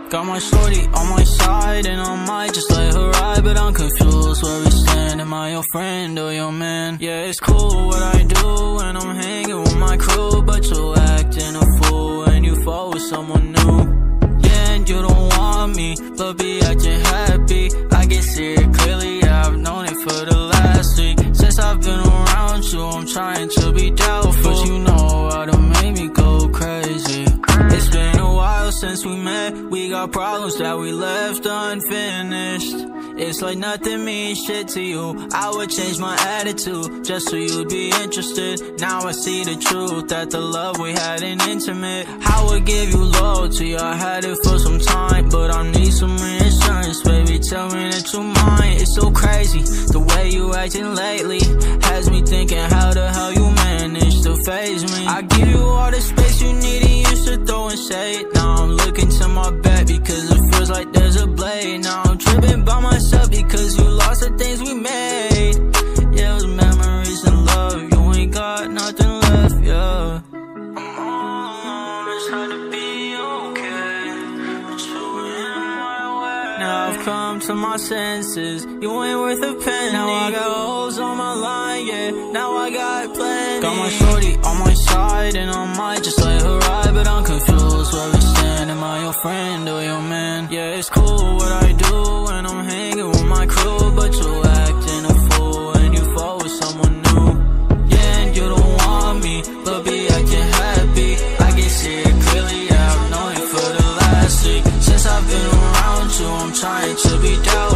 Got my shorty on my side and I might just let her ride, but I'm confused where we stand. Am I your friend or your man? Yeah, it's cool what I do when I'm hanging with my crew, but you're acting a fool when you fall with someone new. Yeah, and you don't want me, but be acting happy. I can see it clearly, yeah, I've known it for the last week. Since I've been around you, I'm trying to be doubtful, but you know how to make me go crazy. It's been a while since we met, we got problems that we left unfinished. It's like nothing means shit to you. I would change my attitude just so you'd be interested. Now I see the truth, that the love we had ain't intimate. I would give you loyalty, I had it for some time, but I need some reassurance, baby, tell me that you're mine. It's so crazy, the way you acting lately has me thinking how the hell you manage to faze me. I give you all the space you need and you should throw and shade. Now I'm looking to my back because it feels like there's a blade. Now I'm tripping by myself because you lost the things we made. Yeah, it was memories and love, you ain't got nothing left, yeah. I'm all alone, it's hard to be okay, but you in my way. Now I've come to my senses, you ain't worth a penny. Now I got holes on my line, yeah, now I got plenty. Got my shorty on my side and I might just let her ride, but I'm confused where we stand. Am I your friend or your man? Yeah, it's cool what I do when I'm hanging with my crew, but you're acting a fool when you fall with someone new. Yeah, and you don't want me, but be acting happy. I can see it clearly, yeah, I've known it for the last week. Since I've been around you, I'm trying to be down.